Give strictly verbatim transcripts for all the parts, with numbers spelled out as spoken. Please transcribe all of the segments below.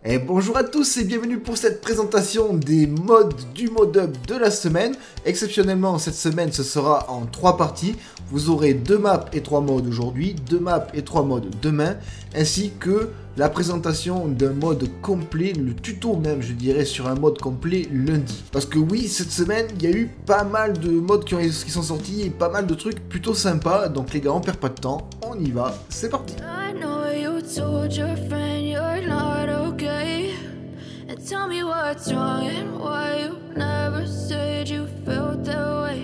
Et bonjour à tous et bienvenue pour cette présentation des mods du mod up de la semaine. Exceptionnellement, cette semaine, ce sera en trois parties. Vous aurez deux maps et trois mods aujourd'hui, deux maps et trois mods demain, ainsi que la présentation d'un mode complet, le tuto même, je dirais, sur un mode complet lundi. Parce que oui, cette semaine, il y a eu pas mal de mods qui, ont, qui sont sortis et pas mal de trucs plutôt sympas. Donc les gars, on perd pas de temps, on y va, c'est parti. And tell me what's wrong and why you never said you felt that way.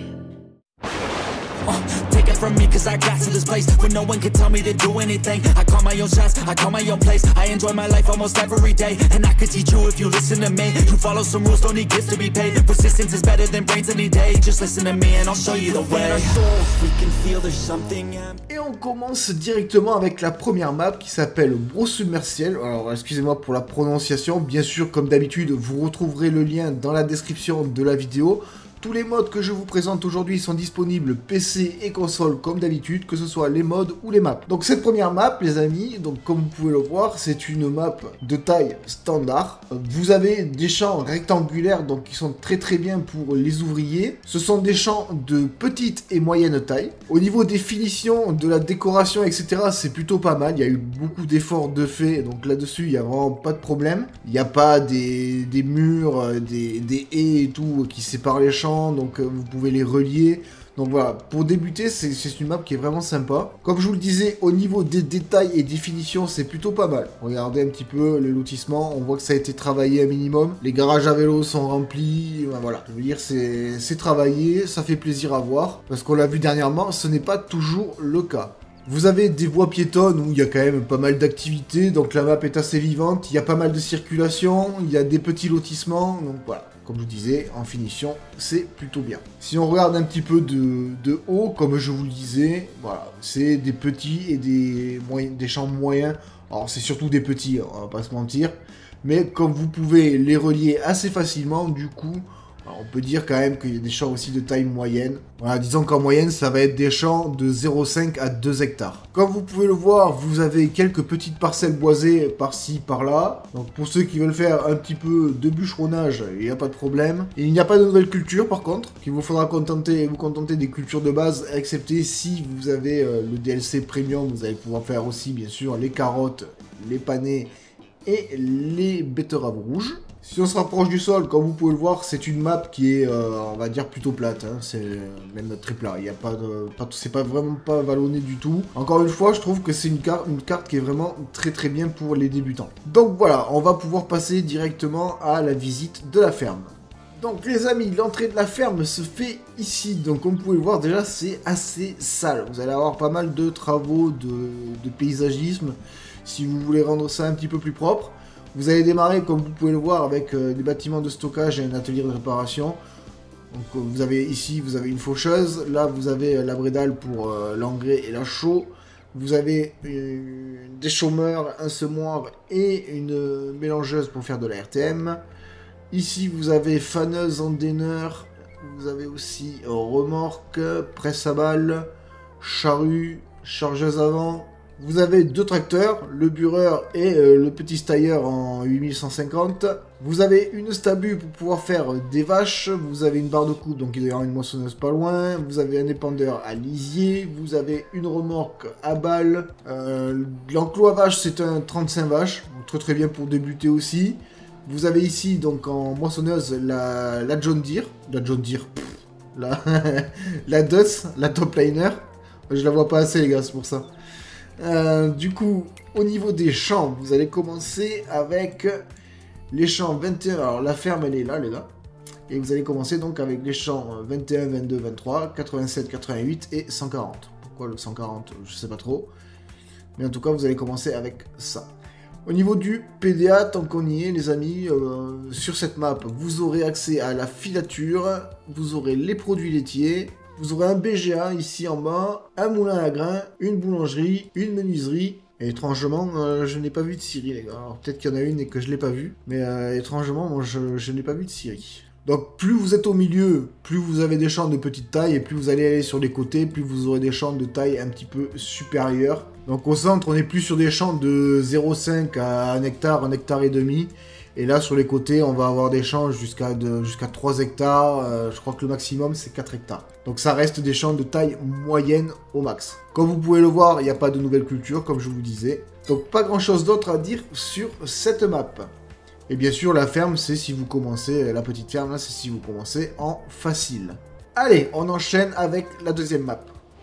Uh, take it from me cause I got to this place where no one can tell me to do anything. I call my own shots, I call my own place. I enjoy my life almost every day, and I could teach you if you listen to me. You follow some rules, don't need gifts to be paid. Persistence is better than brains any day. Just listen to me and I'll show you the way. We can feel there's something. Et on commence directement avec la première map qui s'appelle Brosubmersiel. Alors excusez-moi pour la prononciation, bien sûr comme d'habitude vous retrouverez le lien dans la description de la vidéo. Tous les mods que je vous présente aujourd'hui sont disponibles P C et console comme d'habitude, que ce soit les mods ou les maps. Donc cette première map, les amis, donc comme vous pouvez le voir, c'est une map de taille standard. Vous avez des champs rectangulaires, donc qui sont très très bien pour les ouvriers. Ce sont des champs de petite et moyenne taille. Au niveau des finitions, de la décoration, et cetera, c'est plutôt pas mal. Il y a eu beaucoup d'efforts de fait, donc là-dessus, il n'y a vraiment pas de problème. Il n'y a pas des, des murs, des, des haies et tout qui séparent les champs. Donc euh, vous pouvez les relier. Donc voilà, pour débuter, c'est une map qui est vraiment sympa. Comme je vous le disais, au niveau des détails et définitions, c'est plutôt pas mal. Regardez un petit peu le lotissement, on voit que ça a été travaillé un minimum. Les garages à vélo sont remplis, ben voilà. Je veux dire, c'est travaillé, ça fait plaisir à voir. Parce qu'on l'a vu dernièrement, ce n'est pas toujours le cas. Vous avez des voies piétonnes où il y a quand même pas mal d'activités, donc la map est assez vivante, il y a pas mal de circulation, il y a des petits lotissements, donc voilà. Comme je vous disais, en finition, c'est plutôt bien. Si on regarde un petit peu de, de haut, comme je vous le disais, voilà, c'est des petits et des, moyens, des champs moyens. Alors c'est surtout des petits, on va pas se mentir. Mais comme vous pouvez les relier assez facilement, du coup, alors on peut dire quand même qu'il y a des champs aussi de taille moyenne. Voilà, disons qu'en moyenne, ça va être des champs de zéro virgule cinq à deux hectares. Comme vous pouvez le voir, vous avez quelques petites parcelles boisées par-ci, par-là. Donc pour ceux qui veulent faire un petit peu de bûcheronnage, il n'y a pas de problème. Et il n'y a pas de nouvelles cultures par contre, qu'il vous faudra contenter, vous contenter des cultures de base, excepté si vous avez euh, le D L C Premium, vous allez pouvoir faire aussi bien sûr les carottes, les panais et les betteraves rouges. Si on se rapproche du sol, comme vous pouvez le voir, c'est une map qui est, euh, on va dire, plutôt plate. Hein. C'est même très plat. Il n'y a pas de, pas, c'est pas vraiment pas vallonné du tout. Encore une fois, je trouve que c'est une carte, une carte qui est vraiment très très bien pour les débutants. Donc voilà, on va pouvoir passer directement à la visite de la ferme. Donc les amis, l'entrée de la ferme se fait ici. Donc comme vous pouvez le voir, déjà c'est assez sale. Vous allez avoir pas mal de travaux de, de paysagisme si vous voulez rendre ça un petit peu plus propre. Vous allez démarrer, comme vous pouvez le voir, avec euh, des bâtiments de stockage et un atelier de réparation. Donc euh, vous avez ici, vous avez une faucheuse. Là, vous avez euh, la brédale pour euh, l'engrais et la chaux. Vous avez euh, des chômeurs, un semoir et une euh, mélangeuse pour faire de la R T M. Ici, vous avez faneuse, endaineur. Vous avez aussi euh, remorque, presse à balles, charrue, chargeuse avant. Vous avez deux tracteurs, le bureur et euh, le petit stailleur en huit mille cent cinquante. Vous avez une stabu pour pouvoir faire des vaches. Vous avez une barre de coupe, donc il doit y avoir une moissonneuse pas loin. Vous avez un épandeur à lisier. Vous avez une remorque à balles. Euh, L'enclos à vaches, c'est un trente-cinq vaches. Donc très très bien pour débuter aussi. Vous avez ici, donc en moissonneuse, la, la John Deere. La John Deere, pff, la, la Dutz, la top liner. Je la vois pas assez les gars, c'est pour ça. Euh, du coup, au niveau des champs, vous allez commencer avec les champs vingt et un. Alors la ferme elle est là les gars. Et vous allez commencer donc avec les champs vingt et un, vingt-deux, vingt-trois, quatre-vingt-sept, quatre-vingt-huit et cent quarante. Pourquoi le cent quarante, je sais pas trop. Mais en tout cas, vous allez commencer avec ça. Au niveau du P D A, tant qu'on y est les amis, euh, sur cette map, vous aurez accès à la filature, vous aurez les produits laitiers. Vous aurez un B G A ici en bas, un moulin à grains, une boulangerie, une menuiserie. Et étrangement, euh, je n'ai pas vu de scierie, les gars. Alors peut-être qu'il y en a une et que je ne l'ai pas vue. Mais euh, étrangement, moi, je, je n'ai pas vu de scierie. Donc plus vous êtes au milieu, plus vous avez des champs de petite taille, et plus vous allez aller sur les côtés, plus vous aurez des champs de taille un petit peu supérieure. Donc au centre, on est plus sur des champs de zéro virgule cinq à un hectare, un hectare et demi. Et là, sur les côtés, on va avoir des champs jusqu'à jusqu'à trois hectares. Euh, je crois que le maximum, c'est quatre hectares. Donc ça reste des champs de taille moyenne au max. Comme vous pouvez le voir, il n'y a pas de nouvelle culture, comme je vous disais. Donc pas grand-chose d'autre à dire sur cette map. Et bien sûr, la ferme, c'est si vous commencez, la petite ferme, là, c'est si vous commencez en facile. Allez, on enchaîne avec la deuxième map.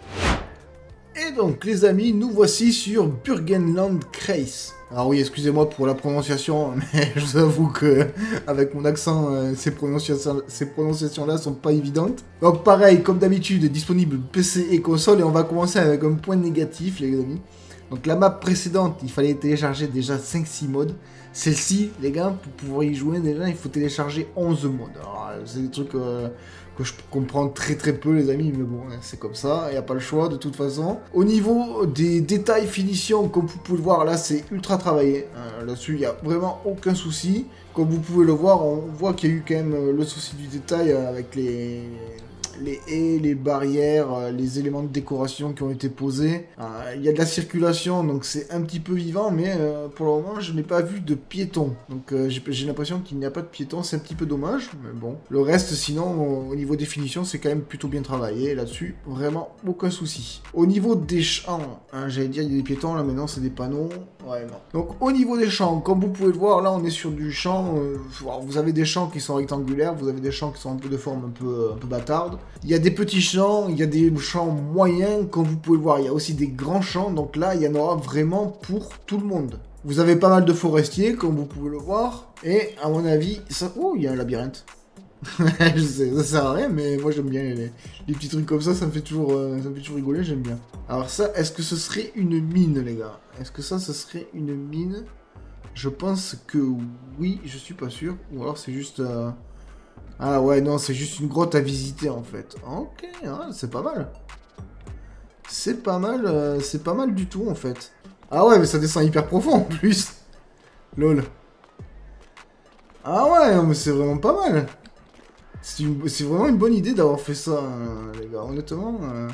Et donc, les amis, nous voici sur Burgenland Kreis. Alors oui, excusez-moi pour la prononciation, mais je vous avoue que avec mon accent, euh, ces prononciations, ces prononciations-là sont pas évidentes. Donc pareil, comme d'habitude, disponible P C et console, et on va commencer avec un point négatif, les amis. Donc la map précédente, il fallait télécharger déjà cinq six modes. Celle-ci, les gars, pour pouvoir y jouer, déjà, il faut télécharger onze modes. Alors, c'est des trucs euh, que je comprends très très peu, les amis, mais bon, c'est comme ça, il n'y a pas le choix, de toute façon. Au niveau des détails finition, comme vous pouvez le voir, là, c'est ultra travaillé. Euh, Là-dessus, il n'y a vraiment aucun souci. Comme vous pouvez le voir, on voit qu'il y a eu quand même le souci du détail avec les... les haies, les barrières, les éléments de décoration qui ont été posés. Euh, il y a de la circulation, donc c'est un petit peu vivant, mais euh, pour le moment, je n'ai pas vu de piétons. Donc euh, j'ai l'impression qu'il n'y a pas de piétons, c'est un petit peu dommage, mais bon. Le reste, sinon, au niveau définition, c'est quand même plutôt bien travaillé. Là-dessus, vraiment aucun souci. Au niveau des champs, hein, j'allais dire, il y a des piétons, là maintenant, c'est des panneaux. Ouais, non. Donc au niveau des champs, comme vous pouvez le voir, là, on est sur du champ. Euh, vous avez des champs qui sont rectangulaires, vous avez des champs qui sont un peu de forme un peu, un peu bâtarde. Il y a des petits champs, il y a des champs moyens, comme vous pouvez le voir. Il y a aussi des grands champs, donc là, il y en aura vraiment pour tout le monde. Vous avez pas mal de forestiers, comme vous pouvez le voir. Et, à mon avis, ça... Oh, il y a un labyrinthe. Je sais, ça sert à rien, mais moi, j'aime bien les, les petits trucs comme ça. Ça me fait toujours, euh, ça me fait toujours rigoler, j'aime bien. Alors ça, est-ce que ce serait une mine, les gars? Est-ce que ça, ce serait une mine? Je pense que oui, je suis pas sûr. Ou alors, c'est juste... Euh... Ah ouais, non, c'est juste une grotte à visiter, en fait. Ok, hein, c'est pas mal. C'est pas mal, euh, c'est pas mal du tout, en fait. Ah ouais, mais ça descend hyper profond, en plus. Lol. Ah ouais, non, mais c'est vraiment pas mal. C'est vraiment une bonne idée d'avoir fait ça, euh, les gars, honnêtement. Euh...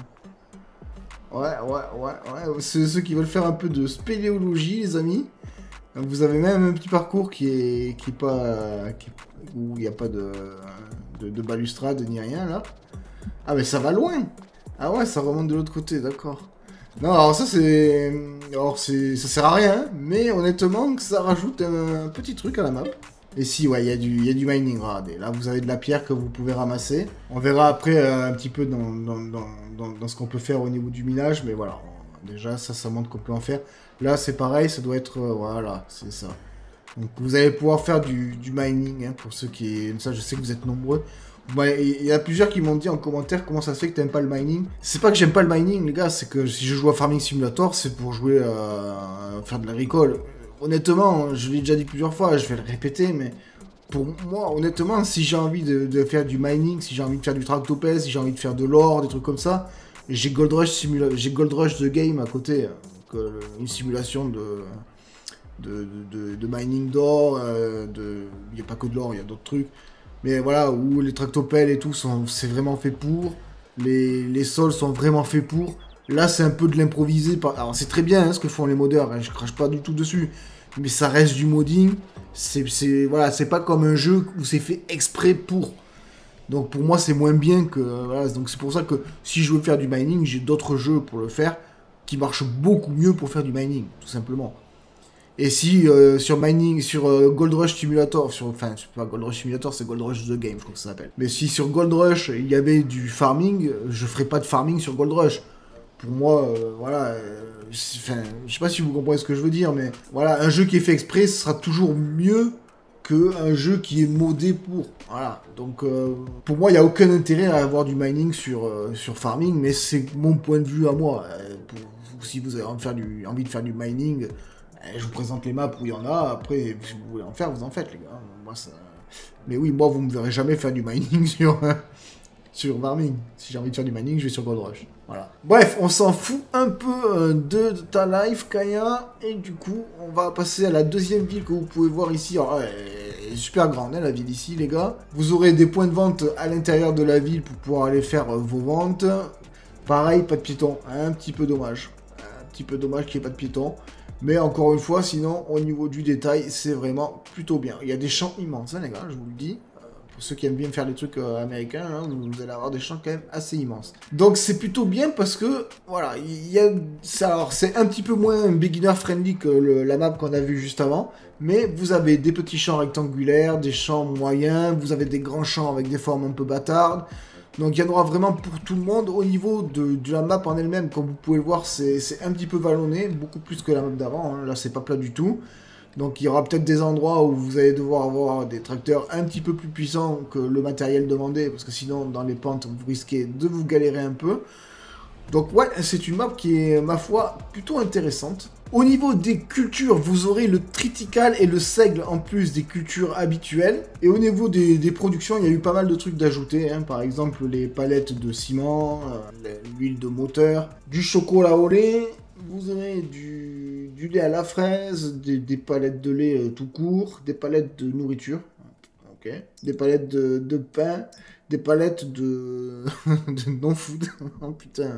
Ouais, ouais, ouais, ouais. Ceux, ceux qui veulent faire un peu de spéléologie, les amis. Vous avez même un petit parcours qui est, qui est pas... Qui, où il n'y a pas de, de, de balustrade ni rien, là. Ah, mais ça va loin. Ah ouais, ça remonte de l'autre côté, d'accord. Non, alors ça, c'est... Alors, ça sert à rien, mais honnêtement, ça rajoute un, un petit truc à la map. Et si, ouais, il y, y a du mining, regardez. Là, vous avez de la pierre que vous pouvez ramasser. On verra après euh, un petit peu dans, dans, dans, dans, dans ce qu'on peut faire au niveau du minage, mais voilà. Déjà, ça, ça montre qu'on peut en faire. Là, c'est pareil, ça doit être... Euh, voilà, c'est ça. Donc, vous allez pouvoir faire du, du mining, hein, pour ceux qui... Ça, je sais que vous êtes nombreux. Il y a plusieurs qui m'ont dit en commentaire comment ça se fait que t'aimes pas le mining. C'est pas que j'aime pas le mining, les gars, c'est que si je joue à Farming Simulator, c'est pour jouer à faire de l'agricole. Honnêtement, je l'ai déjà dit plusieurs fois, je vais le répéter, mais... Pour moi, honnêtement, si j'ai envie de, de faire du mining, si j'ai envie de faire du tractopelle, si j'ai envie de faire de l'or, des trucs comme ça, j'ai Gold Rush Simula... j'ai Gold Rush The Game à côté. Donc, euh, une simulation de... De, de, de mining d'or, euh, de... il n'y a pas que de l'or, il y a d'autres trucs. Mais voilà, où les tractopelles et tout, c'est vraiment fait pour. Les, les sols sont vraiment faits pour. Là, c'est un peu de l'improvisé. Par... Alors, c'est très bien hein, ce que font les modeurs, hein, je crache pas du tout dessus. Mais ça reste du modding. C'est voilà, c'est pas comme un jeu où c'est fait exprès pour. Donc, pour moi, c'est moins bien que... Voilà, donc, c'est pour ça que si je veux faire du mining, j'ai d'autres jeux pour le faire qui marchent beaucoup mieux pour faire du mining, tout simplement. Et si euh, sur Mining, sur euh, Gold Rush Simulator, sur, enfin, c'est pas Gold Rush Simulator, c'est Gold Rush The Game, je crois que ça s'appelle. Mais si sur Gold Rush, il y avait du farming, je ferais pas de farming sur Gold Rush. Pour moi, euh, voilà, euh, enfin, je sais pas si vous comprenez ce que je veux dire, mais voilà, un jeu qui est fait exprès, ce sera toujours mieux qu'un jeu qui est modé pour. Voilà, donc euh, pour moi, il n'y a aucun intérêt à avoir du mining sur, euh, sur farming, mais c'est mon point de vue à moi. Euh, pour, si vous avez envie de faire du, envie de faire du mining... Je vous présente les maps où il y en a, après, si vous voulez en faire, vous en faites, les gars. Moi, ça... Mais oui, moi, vous me verrez jamais faire du mining sur, sur farming. Si j'ai envie de faire du mining, je vais sur Gold Rush. Voilà. Bref, on s'en fout un peu de ta life, Kaya. Et du coup, on va passer à la deuxième ville que vous pouvez voir ici. Alors, est super grande, hein, la ville ici, les gars. Vous aurez des points de vente à l'intérieur de la ville pour pouvoir aller faire euh, vos ventes. Pareil, pas de piétons, un petit peu dommage. Un petit peu dommage qu'il n'y ait pas de piétons. Mais encore une fois, sinon, au niveau du détail, c'est vraiment plutôt bien. Il y a des champs immenses, hein, les gars, je vous le dis. Pour ceux qui aiment bien faire des trucs euh, américains, hein, vous allez avoir des champs quand même assez immenses. Donc c'est plutôt bien parce que, voilà, il y a... Alors c'est un petit peu moins beginner friendly que le, la map qu'on a vue juste avant, mais vous avez des petits champs rectangulaires, des champs moyens, vous avez des grands champs avec des formes un peu bâtardes. Donc il y en aura vraiment pour tout le monde. Au niveau de, de la map en elle-même, comme vous pouvez le voir, c'est un petit peu vallonné, beaucoup plus que la map d'avant, hein. Là c'est pas plat du tout. Donc il y aura peut-être des endroits où vous allez devoir avoir des tracteurs un petit peu plus puissants que le matériel demandé, parce que sinon dans les pentes vous risquez de vous galérer un peu. Donc ouais, c'est une map qui est, ma foi, plutôt intéressante. Au niveau des cultures, vous aurez le tritical et le seigle en plus des cultures habituelles. Et au niveau des, des productions, il y a eu pas mal de trucs d'ajouter, hein. Par exemple les palettes de ciment, euh, l'huile de moteur, du chocolat au lait. Vous aurez du, du lait à la fraise, des, des palettes de lait euh, tout court, des palettes de nourriture, ok, des palettes de, de pain, des palettes de, de non-food, oh putain,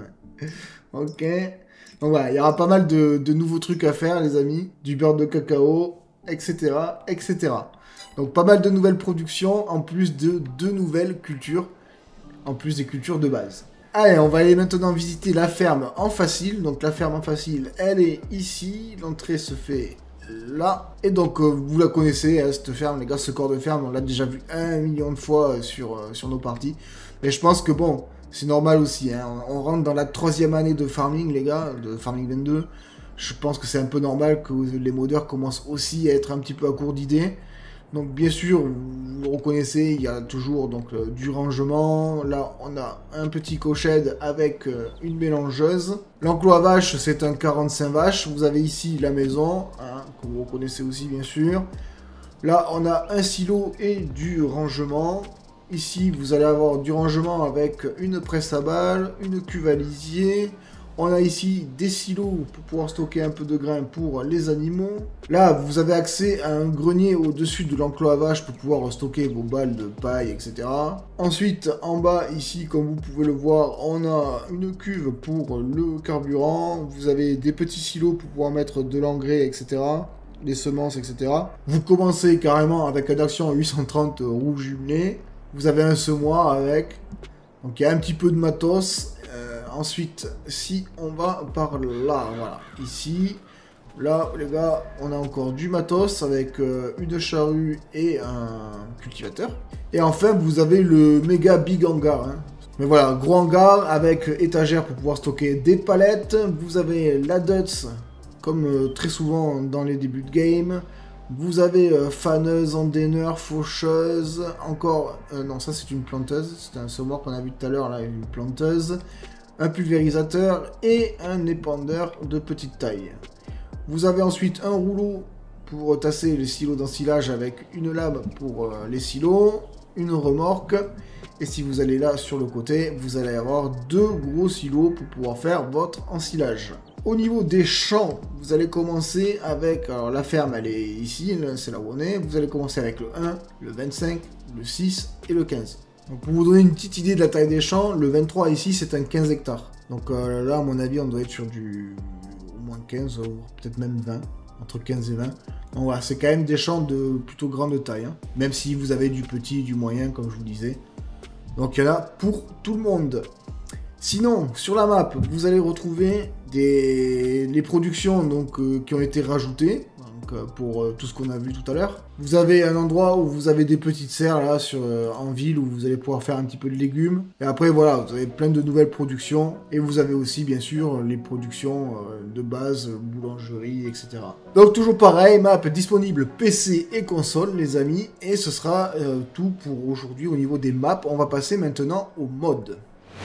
ok. Donc voilà, il y aura pas mal de, de nouveaux trucs à faire, les amis, du beurre de cacao, et cetera, et cetera. Donc pas mal de nouvelles productions, en plus de deux nouvelles cultures, en plus des cultures de base. Allez, on va aller maintenant visiter la ferme en facile. Donc la ferme en facile, elle est ici. L'entrée se fait là. Et donc, euh, vous la connaissez, hein, cette ferme, les gars, ce corps de ferme, on l'a déjà vu un million de fois sur, euh, sur nos parties. Mais je pense que bon, c'est normal aussi. Hein, on, on rentre dans la troisième année de farming, les gars, de farming vingt-deux. Je pense que c'est un peu normal que les modeurs commencent aussi à être un petit peu à court d'idées. Donc bien sûr, vous reconnaissez, il y a toujours donc euh, du rangement. Là, on a un petit coched avec euh, une mélangeuse. L'enclos à vaches, c'est un quarante-cinq vaches. Vous avez ici la maison, hein, que vous reconnaissez aussi bien sûr. Là, on a un silo et du rangement. Ici, vous allez avoir du rangement avec une presse à balles, une cuve à lisier. On a ici des silos pour pouvoir stocker un peu de grains pour les animaux. Là, vous avez accès à un grenier au-dessus de l'enclos à vaches pour pouvoir stocker vos balles de paille, et cetera. Ensuite, en bas, ici, comme vous pouvez le voir, on a une cuve pour le carburant. Vous avez des petits silos pour pouvoir mettre de l'engrais, et cetera. Les semences, et cetera. Vous commencez carrément avec un Action huit cent trente rouge jumelé. Vous avez un semoir avec. Donc, il y a un petit peu de matos. Ensuite, si on va par là, voilà, ici, là, les gars, on a encore du matos avec euh, une charrue et un cultivateur. Et enfin, vous avez le méga big hangar, hein. Mais voilà, gros hangar avec étagère pour pouvoir stocker des palettes. Vous avez la Duts, comme euh, très souvent dans les débuts de game. Vous avez euh, faneuse, endaineur, faucheuse, encore... Euh, non, ça c'est une planteuse, c'était un semoir qu'on a vu tout à l'heure, là, une planteuse. Un pulvérisateur et un épandeur de petite taille. Vous avez ensuite un rouleau pour tasser les silos d'ensilage avec une lame pour euh, les silos, une remorque, et si vous allez là sur le côté, vous allez avoir deux gros silos pour pouvoir faire votre ensilage. Au niveau des champs, vous allez commencer avec, alors la ferme elle est ici, c'est là où on est, vous allez commencer avec le un, le vingt-cinq, le six et le quinze. Donc pour vous donner une petite idée de la taille des champs, le vingt-trois ici c'est un quinze hectares. Donc euh, là à mon avis on doit être sur du au moins quinze, ou peut-être même vingt, entre quinze et vingt. Donc voilà, c'est quand même des champs de plutôt grande taille, hein, même si vous avez du petit, du moyen comme je vous disais. Donc il y en a pour tout le monde. Sinon, sur la map, vous allez retrouver des... les productions donc, euh, qui ont été rajoutées. Pour euh, tout ce qu'on a vu tout à l'heure. Vous avez un endroit où vous avez des petites serres là sur, euh, en ville où vous allez pouvoir faire un petit peu de légumes. Et après voilà, vous avez plein de nouvelles productions. Et vous avez aussi bien sûr les productions euh, de base, boulangerie, et cetera. Donc toujours pareil, map disponible P C et console les amis. Et ce sera euh, tout pour aujourd'hui au niveau des maps. On va passer maintenant au mode.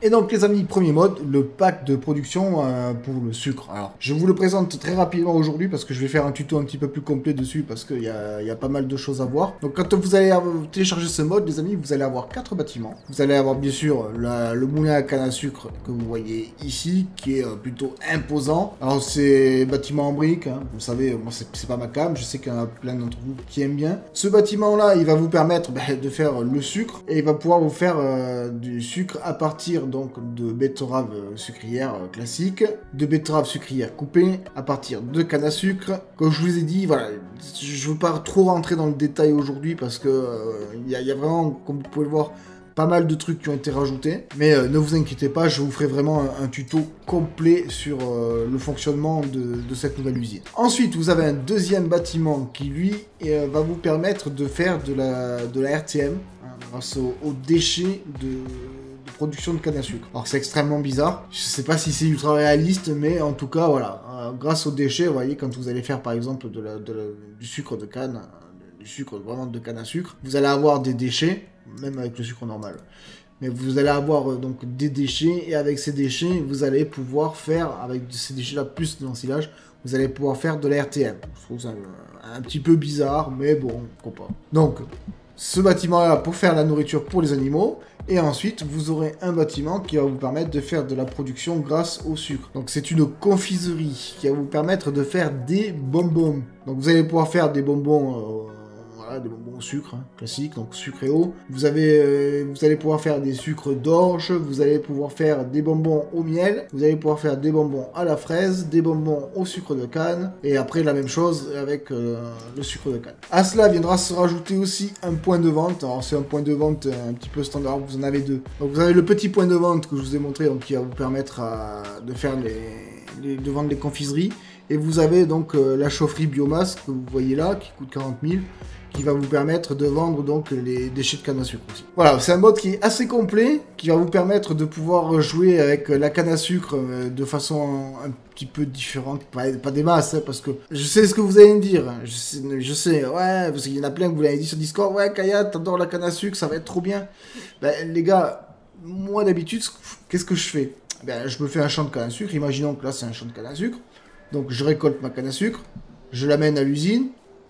Et donc les amis, premier mode, le pack de production euh, pour le sucre. Alors je vous le présente très rapidement aujourd'hui parce que je vais faire un tuto un petit peu plus complet dessus parce qu'il y a, y a pas mal de choses à voir. Donc quand vous allez télécharger ce mode, les amis, vous allez avoir quatre bâtiments. Vous allez avoir bien sûr la, le moulin à canne à sucre que vous voyez ici, qui est euh, plutôt imposant. Alors c'est bâtiment en briques, hein. Vous savez, moi c'est pas ma cam, je sais qu'il y en a plein d'entre vous qui aiment bien. Ce bâtiment là, il va vous permettre bah, de faire le sucre et il va pouvoir vous faire euh, du sucre à partir donc de betterave sucrière euh, classique, de betterave sucrière coupée, à partir de canne à sucre. Comme je vous ai dit, voilà, je veux pas trop rentrer dans le détail aujourd'hui parce que il euh, y, y a vraiment, comme vous pouvez le voir, pas mal de trucs qui ont été rajoutés, mais euh, ne vous inquiétez pas, je vous ferai vraiment un, un tuto complet sur euh, le fonctionnement de, de cette nouvelle usine. Ensuite, vous avez un deuxième bâtiment qui, lui, euh, va vous permettre de faire de la, de la R T M, hein, grâce aux, aux déchets de, de production de canne à sucre. Alors, c'est extrêmement bizarre, je sais pas si c'est ultra réaliste, mais en tout cas, voilà, euh, grâce aux déchets, vous voyez, quand vous allez faire, par exemple, de la, de la, du sucre de canne, du sucre vraiment de canne à sucre, vous allez avoir des déchets, même avec le sucre normal. Mais vous allez avoir euh, donc des déchets, et avec ces déchets, vous allez pouvoir faire, avec ces déchets-là plus de l'ensilage, vous allez pouvoir faire de la R T M. Je trouve ça un, un petit peu bizarre, mais bon, pourquoi pas. Donc, ce bâtiment-là pour faire la nourriture pour les animaux, et ensuite, vous aurez un bâtiment qui va vous permettre de faire de la production grâce au sucre. Donc, c'est une confiserie qui va vous permettre de faire des bonbons. Donc, vous allez pouvoir faire des bonbons... Euh, des bonbons au sucre, hein, classique, donc sucre et eau. Vous, avez, euh, vous allez pouvoir faire des sucres d'orge, vous allez pouvoir faire des bonbons au miel, vous allez pouvoir faire des bonbons à la fraise, des bonbons au sucre de canne, et après la même chose avec euh, le sucre de canne. À cela viendra se rajouter aussi un point de vente. Alors c'est un point de vente un petit peu standard, vous en avez deux. Donc vous avez le petit point de vente que je vous ai montré, donc qui va vous permettre à, de faire les, les, de vendre les confiseries, et vous avez donc euh, la chaufferie biomasse que vous voyez là, qui coûte quarante mille, qui va vous permettre de vendre donc les déchets de canne à sucre aussi. Voilà, c'est un mode qui est assez complet, qui va vous permettre de pouvoir jouer avec la canne à sucre de façon un petit peu différente, pas, pas des masses, hein, parce que je sais ce que vous allez me dire, je sais, je sais ouais, parce qu'il y en a plein que vous l'avez dit sur Discord, ouais, Kaya, t'adores la canne à sucre, ça va être trop bien. Ben, les gars, moi d'habitude, qu'est-ce que je fais? Ben, je me fais un champ de canne à sucre, imaginons que là c'est un champ de canne à sucre, donc je récolte ma canne à sucre, je l'amène à l'usine,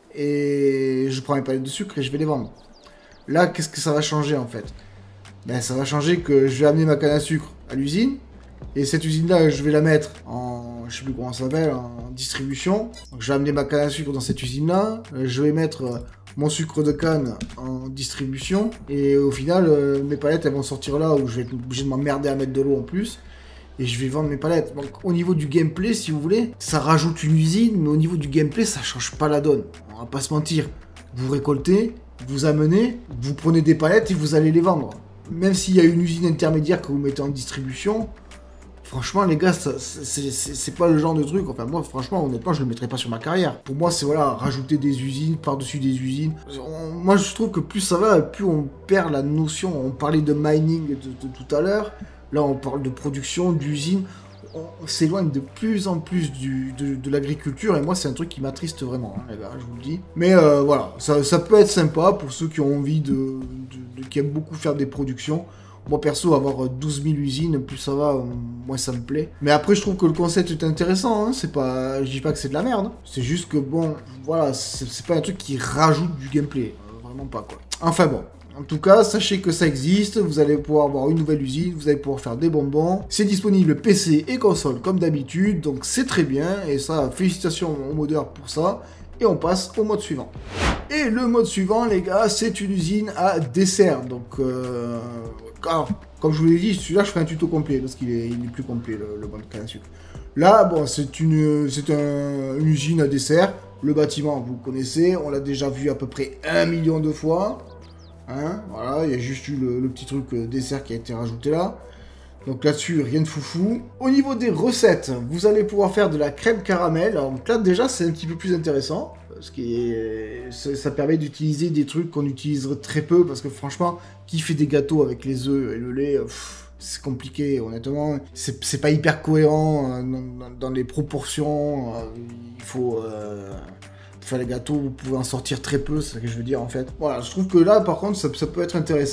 et je prends mes palettes de sucre et je vais les vendre. Là, qu'est-ce que ça va changer en fait? Ben, ça va changer que je vais amener ma canne à sucre à l'usine, et cette usine-là, je vais la mettre en, je sais plus comment ça s'appelle, en distribution. Donc, je vais amener ma canne à sucre dans cette usine-là, je vais mettre mon sucre de canne en distribution, et au final, euh, mes palettes, elles vont sortir là où je vais être obligé de m'emmerder à mettre de l'eau en plus. Et je vais vendre mes palettes. Donc au niveau du gameplay, si vous voulez, ça rajoute une usine, mais au niveau du gameplay, ça change pas la donne. On va pas se mentir. Vous récoltez, vous amenez, vous prenez des palettes et vous allez les vendre. Même s'il y a une usine intermédiaire que vous mettez en distribution, franchement les gars, c'est pas le genre de truc, enfin moi franchement honnêtement je le mettrais pas sur ma carrière. Pour moi c'est voilà, rajouter des usines par-dessus des usines. On, moi je trouve que plus ça va, plus on perd la notion. On parlait de mining de, de tout à l'heure. Là, on parle de production, d'usine. On, on s'éloigne de plus en plus du, de, de l'agriculture. Et moi, c'est un truc qui m'attriste vraiment, hein, les gars, je vous le dis. Mais euh, voilà, ça, ça peut être sympa pour ceux qui ont envie de, de, de... qui aiment beaucoup faire des productions. Moi, perso, avoir douze mille usines, plus ça va, moins ça me plaît. Mais après, je trouve que le concept est intéressant. Hein, c'est pas... Je dis pas que c'est de la merde. C'est juste que, bon, voilà, c'est pas un truc qui rajoute du gameplay. Euh, vraiment pas, quoi. Enfin bon. En tout cas, sachez que ça existe, vous allez pouvoir avoir une nouvelle usine, vous allez pouvoir faire des bonbons. C'est disponible P C et console comme d'habitude, donc c'est très bien. Et ça, félicitations au modeur pour ça. Et on passe au mode suivant. Et le mode suivant, les gars, c'est une usine à dessert. Donc, euh... alors, comme je vous l'ai dit, celui-là, je ferai un tuto complet, parce qu'il est, il est plus complet, le, le mode canne à sucre. Là, bon, c'est une, c'est un, une usine à dessert. Le bâtiment, vous connaissez, on l'a déjà vu à peu près un million de fois. Hein, voilà, il y a juste eu le, le petit truc euh, dessert qui a été rajouté là. Donc là-dessus, rien de foufou. Au niveau des recettes, vous allez pouvoir faire de la crème caramel. Alors donc là, déjà, c'est un petit peu plus intéressant. Parce que euh, ça, ça permet d'utiliser des trucs qu'on utiliserait très peu. Parce que franchement, qui fait des gâteaux avec les œufs et le lait, c'est compliqué, honnêtement. C'est pas hyper cohérent euh, dans, dans les proportions. Euh, il faut... Euh... faire les gâteaux, vous pouvez en sortir très peu, c'est ce que je veux dire en fait. Voilà, je trouve que là par contre ça, ça peut être intéressant.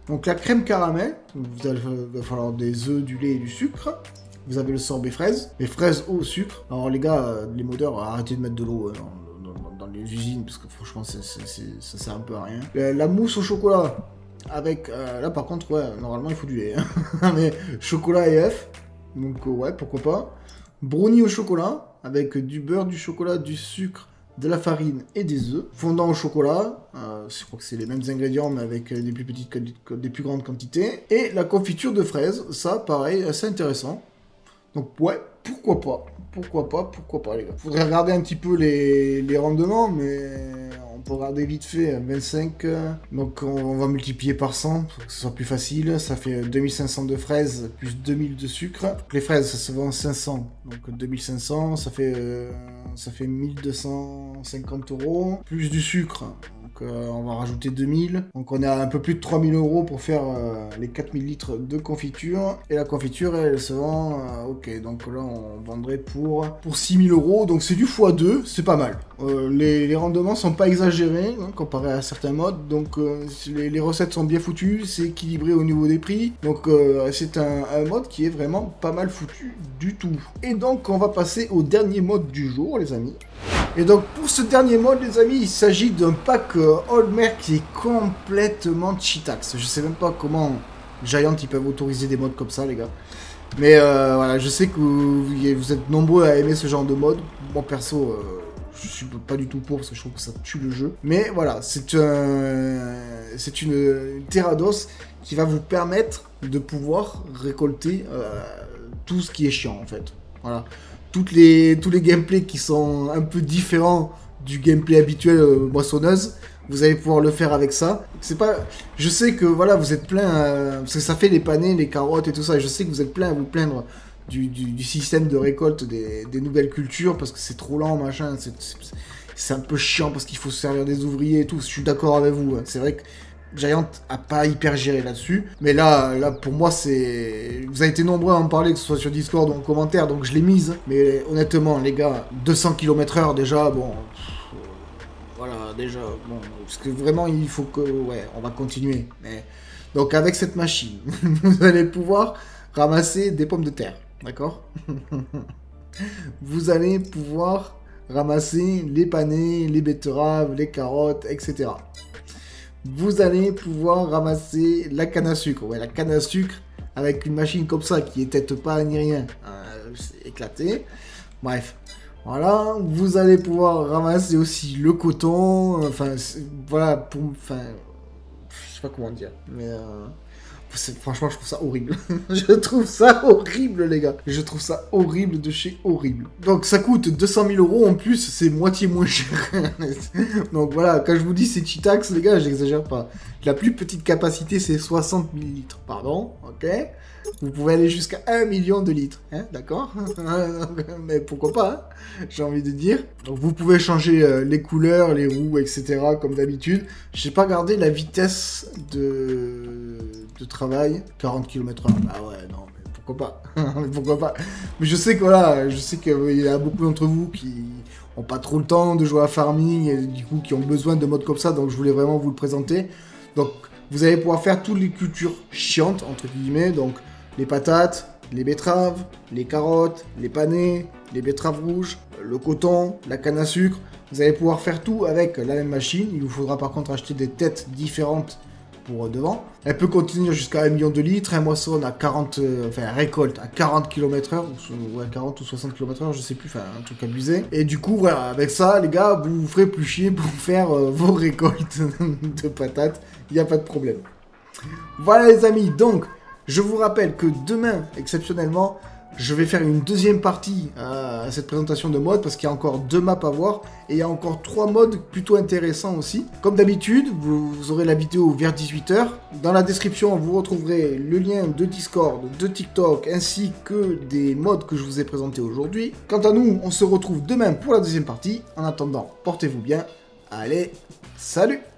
Donc la crème caramel, vous allez, il va falloir des œufs, du lait et du sucre. Vous avez le sorbet fraise, les fraises au sucre. Alors les gars, les modeurs, arrêtez de mettre de l'eau dans, dans, dans les usines, parce que franchement, c'est, c'est, c'est, ça sert un peu à rien. La, la mousse au chocolat, avec... Euh, là par contre, ouais, normalement il faut du lait. Hein. Mais chocolat et œufs, donc euh, ouais, pourquoi pas. Brownie au chocolat, avec du beurre, du chocolat, du sucre, de la farine et des œufs. Fondant au chocolat, euh, je crois que c'est les mêmes ingrédients, mais avec des plus petites, des plus grandes quantités. Et la confiture de fraises, ça pareil, assez intéressant. Donc ouais, pourquoi pas, pourquoi pas, pourquoi pas les gars. Faudrait regarder un petit peu les, les rendements, mais on peut regarder vite fait, vingt-cinq, donc on, on va multiplier par cent pour que ce soit plus facile. Ça fait deux mille cinq cents de fraises, plus deux mille de sucre. Donc les fraises, ça se vend cinq cents, donc deux mille cinq cents, ça fait, euh, ça fait mille deux cent cinquante euros, plus du sucre. Donc euh, on va rajouter deux mille. Donc on est à un peu plus de trois mille euros pour faire euh, les quatre mille litres de confiture. Et la confiture, elle, elle se vend... Euh, ok, donc là on vendrait pour, pour six mille euros. Donc c'est du fois deux, c'est pas mal. Euh, les, les rendements sont pas exagérés, hein, comparé à certains modes. Donc euh, les, les recettes sont bien foutues, c'est équilibré au niveau des prix. Donc euh, c'est un, un mode qui est vraiment pas mal foutu du tout. Et donc on va passer au dernier mode du jour, les amis. Et donc pour ce dernier mode, les amis, il s'agit d'un pack euh, Oldmer qui est complètement cheatax. Je sais même pas comment Giant ils peuvent autoriser des modes comme ça, les gars. Mais euh, voilà, je sais que vous, vous êtes nombreux à aimer ce genre de mode. Moi perso, euh, je suis pas du tout pour parce que je trouve que ça tue le jeu. Mais voilà, c'est un, c'est une, une Terrados qui va vous permettre de pouvoir récolter euh, tout ce qui est chiant en fait. Voilà. Toutes les, tous les gameplays qui sont un peu différents du gameplay habituel euh, moissonneuse, vous allez pouvoir le faire avec ça. C'est pas, je sais que voilà, vous êtes plein, euh, parce que ça fait les panais, les carottes et tout ça. Je sais que vous êtes plein à vous plaindre du, du, du système de récolte des, des nouvelles cultures parce que c'est trop lent, machin. C'est un peu chiant parce qu'il faut se servir des ouvriers et tout. Je suis d'accord avec vous. Hein. C'est vrai que Giant a pas hyper géré là-dessus. Mais là, là, pour moi, c'est... Vous avez été nombreux à en parler, que ce soit sur Discord ou en commentaire, donc je l'ai mise. Mais honnêtement, les gars, deux cents kilomètres heure déjà, bon... Voilà, déjà, bon... Parce que vraiment, il faut que... Ouais, on va continuer. Mais... Donc avec cette machine, vous allez pouvoir ramasser des pommes de terre. D'accord? Vous allez pouvoir ramasser les panais, les betteraves, les carottes, et cetera. Vous allez pouvoir ramasser la canne à sucre. Ouais, la canne à sucre, avec une machine comme ça, qui est peut-être pas ni rien, euh, c'est éclaté. Bref, voilà. Vous allez pouvoir ramasser aussi le coton. Enfin, voilà, pour... Enfin, je sais pas comment dire, mais... Euh... Franchement, je trouve ça horrible. Je trouve ça horrible, les gars. Je trouve ça horrible de chez horrible. Donc, ça coûte deux cent mille euros. En plus, c'est moitié moins cher. Donc, voilà. Quand je vous dis c'est cheatax, les gars, j'exagère pas. La plus petite capacité, c'est soixante millilitres. Pardon. Ok. Vous pouvez aller jusqu'à un million de litres. Hein, d'accord? Mais pourquoi pas, hein, j'ai envie de dire. Donc, vous pouvez changer euh, les couleurs, les roues, et cetera. Comme d'habitude. J'ai pas regardé la vitesse de... de travail, quarante kilomètres heure. Ah ouais, non, mais pourquoi pas? Pourquoi pas? Mais je sais que voilà, je sais qu'il y a beaucoup d'entre vous qui ont pas trop le temps de jouer à farming et du coup qui ont besoin de modes comme ça, donc je voulais vraiment vous le présenter. Donc vous allez pouvoir faire toutes les cultures chiantes, entre guillemets, donc les patates, les betteraves, les carottes, les panais, les betteraves rouges, le coton, la canne à sucre. Vous allez pouvoir faire tout avec la même machine. Il vous faudra par contre acheter des têtes différentes pour devant. Elle peut contenir jusqu'à un million de litres, un moisson à quarante, euh, enfin récolte à quarante kilomètres heure, ou à quarante ou soixante kilomètres heure, je sais plus, enfin un truc abusé. Et du coup, voilà, avec ça, les gars, vous vous ferez plus chier pour faire euh, vos récoltes de patates, il n'y a pas de problème. Voilà les amis, donc, je vous rappelle que demain, exceptionnellement, je vais faire une deuxième partie à cette présentation de mode parce qu'il y a encore deux maps à voir et il y a encore trois modes plutôt intéressants aussi. Comme d'habitude, vous aurez la vidéo vers dix-huit heures. Dans la description, vous retrouverez le lien de Discord, de TikTok ainsi que des modes que je vous ai présentés aujourd'hui. Quant à nous, on se retrouve demain pour la deuxième partie. En attendant, portez-vous bien. Allez, salut!